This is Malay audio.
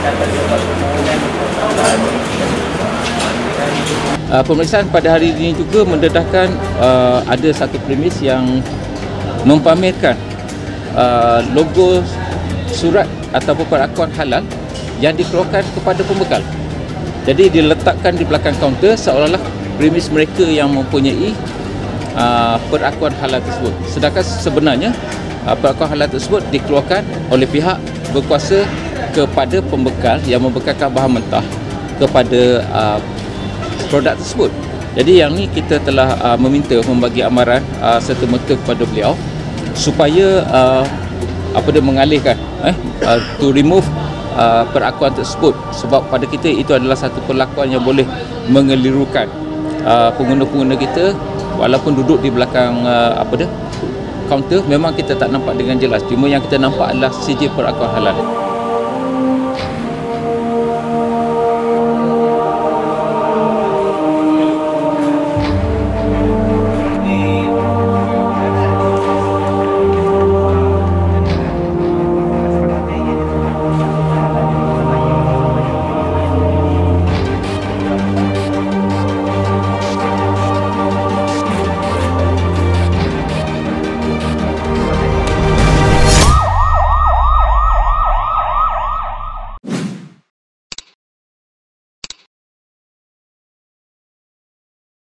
Pemeriksaan pada hari ini juga mendedahkan ada satu premis yang mempamerkan logo surat ataupun perakuan halal yang dikeluarkan kepada pembekal. Jadi diletakkan di belakang kaunter seolah-olah premis mereka yang mempunyai perakuan halal tersebut. Sedangkan sebenarnya perakuan halal tersebut dikeluarkan oleh pihak berkuasa kepada pembekal yang membekalkan bahan mentah kepada produk tersebut. Jadi yang ni kita telah meminta membagi amaran serta-merta kepada beliau supaya mengalihkan to remove perakuan tersebut, sebab pada kita itu adalah satu perlakuan yang boleh mengelirukan pengguna-pengguna kita. Walaupun duduk di belakang kaunter, memang kita tak nampak dengan jelas, cuma yang kita nampak adalah sijil perakuan halal.